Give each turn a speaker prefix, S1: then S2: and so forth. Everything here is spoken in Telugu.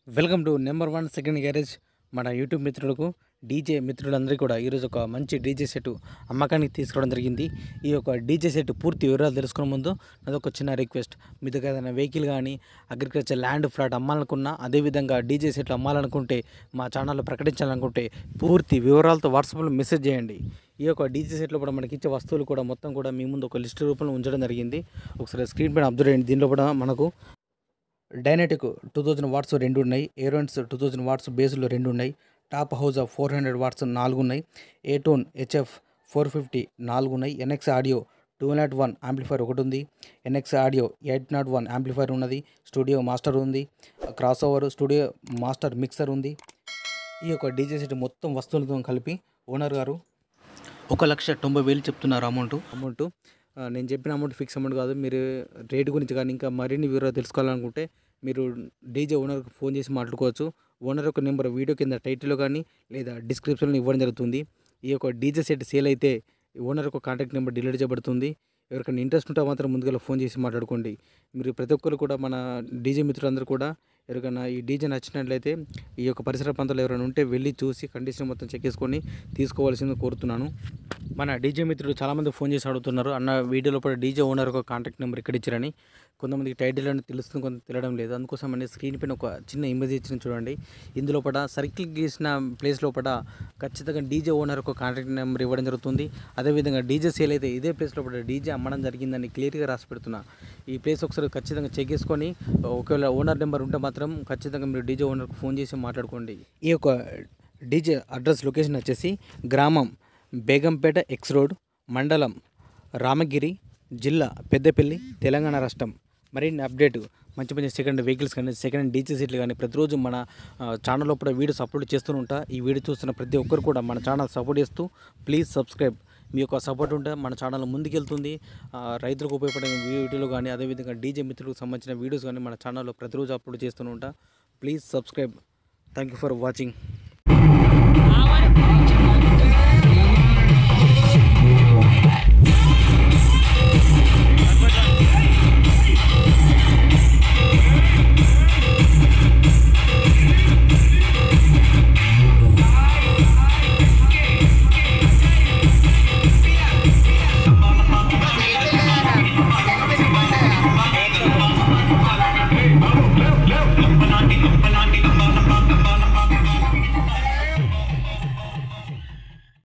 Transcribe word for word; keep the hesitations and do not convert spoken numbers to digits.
S1: Welcome to number one second garage. మన యూట్యూబ్ మిత్రులకు డీజే మిత్రులందరికీ కూడా ఈరోజు ఒక మంచి డీజే సెట్ అమ్మకానికి తీసుకురావడం జరిగింది. ఈ యొక్క డీజే సెట్ పూర్తి వివరాలు తెలుసుకునే ముందు అదొక చిన్న రిక్వెస్ట్. మీ దగ్గర ఏదైనా వెహికల్ కానీ అగ్రికల్చర్ ల్యాండ్ ఫ్లాట్ అమ్మాలనుకున్నా, అదేవిధంగా డీజే సెట్లు అమ్మాలనుకుంటే, మా ఛానల్లో ప్రకటించాలనుకుంటే పూర్తి వివరాలతో వాట్సాప్లో మెసేజ్ చేయండి. ఈ యొక్క డీజే సెట్లో కూడా మనకి ఇచ్చే వస్తువులు కూడా మొత్తం కూడా మీ ముందు ఒక లిస్ట్ రూపంలో ఉంచడం జరిగింది. ఒకసారి స్క్రీన్ పైన అబ్జర్వ్ చేయండి. దీనిలో కూడా మనకు డైనటిక్ టూ థౌజండ్ వాట్స్ రెండు ఉన్నాయి, ఏరోన్స్ టూ థౌజండ్ వాట్స్ బేస్లో రెండు ఉన్నాయి, top house of four hundred watts నాలుగు ఉన్నాయి, ఏటోన్ హెచ్ఎఫ్ ఫోర్ ఫిఫ్టీ నాలుగు ఉన్నాయి, NX audio two naught one amplifier ఒకటి ఉంది, NX audio eight naught one amplifier ఉన్నది, స్టూడియో మాస్టర్ ఉంది, crossover studio master mixer ఉంది. ఈ యొక్క డీజే సెట్ మొత్తం వస్తువులతో కలిపి ఓనర్ గారు ఒక లక్ష తొంభై వేలు చెప్తున్నారు అమౌంట్ అమౌంట్ నేను చెప్పిన అమౌంట్ ఫిక్స్ అమౌంట్ కాదు. మీరు రేటు గురించి కానీ ఇంకా మరిన్ని వివరాలు తెలుసుకోవాలనుకుంటే మీరు డీజే ఓనర్కి ఫోన్ చేసి మాట్లాడుకోవచ్చు. ఓనర్ యొక్క నెంబర్ వీడియో కింద టైటిల్లో కానీ లేదా డిస్క్రిప్షన్లో ఇవ్వడం జరుగుతుంది. ఈ యొక్క డీజే సెట్ సేల్ అయితే ఓనర్ యొక్క కాంటాక్ట్ నెంబర్ డిలీట్ చేయబడుతుంది. ఎవరికైనా ఇంట్రెస్ట్ ఉంటే మాత్రం ముందుగా ఫోన్ చేసి మాట్లాడుకోండి. మీరు ప్రతి ఒక్కరు కూడా మన డీజే మిత్రులందరూ కూడా ఎవరికైనా ఈ డీజే నచ్చినట్లయితే ఈ యొక్క పరిసర ప్రాంతాల్లో ఎవరైనా ఉంటే వెళ్ళి చూసి కండిషన్ మొత్తం చెక్ చేసుకొని తీసుకోవాల్సింది కోరుతున్నాను. మన డీజే మిత్రులు చాలామంది ఫోన్ చేసి అడుగుతున్నారు, అన్న వీడియోలో కూడా డీజే ఓనర్ ఒక కాంటాక్ట్ నెంబర్ ఇక్కడ ఇచ్చారని. కొంతమందికి టైటిల్ అని తెలుస్తుంది, కొంత తెలియడం లేదు. అందుకోసం అనేది స్క్రీన్ పైన ఒక చిన్న ఇమేజ్ ఇచ్చిన చూడండి. ఇందులో పడ సర్కిల్ గీసిన ప్లేస్లో పడ ఖచ్చితంగా డీజే ఓనర్ ఒక కాంటాక్ట్ నెంబర్ ఇవ్వడం జరుగుతుంది. అదేవిధంగా డీజే సేల్ అయితే ఇదే ప్లేస్లో పడ డీజే అమ్మడం జరిగిందని క్లియర్గా రాసి పెడుతున్నా. ఈ ప్లేస్ ఒకసారి ఖచ్చితంగా చెక్ చేసుకొని ఒకవేళ ఓనర్ నెంబర్ ఉంటే మాత్రం ఖచ్చితంగా మీరు డీజే ఓనర్కి ఫోన్ చేసి మాట్లాడుకోండి. ఈ యొక్క డీజే అడ్రస్ లొకేషన్ వచ్చేసి గ్రామం బేగంపేట ఎక్స్ రోడ్, మండలం రామగిరి, జిల్లా పెద్దపల్లి, తెలంగాణ రాష్ట్రం. మరిన్ని అప్డేట్ మంచి మంచి సెకండ్ వెహికల్స్ కానీ సెకండ్ డీజే సీట్లు కానీ ప్రతిరోజు మన ఛానల్లో కూడా వీడియోస్ అప్లోడ్ చేస్తూ ఉంటా. ఈ వీడియో చూస్తున్న ప్రతి ఒక్కరు కూడా మన ఛానల్ సపోర్ట్ చేస్తూ ప్లీజ్ సబ్స్క్రైబ్. మీ యొక్క సపోర్ట్ ఉంటే మన ఛానల్ ముందుకెళ్తుంది. రైతులకు ఉపయోగపడే వీడియోలు కానీ అదేవిధంగా డీజే మిత్రులకు సంబంధించిన వీడియోస్ కానీ మన ఛానల్లో ప్రతిరోజు అప్లోడ్ చేస్తూ ఉంటా. Please subscribe. Thank you for watching.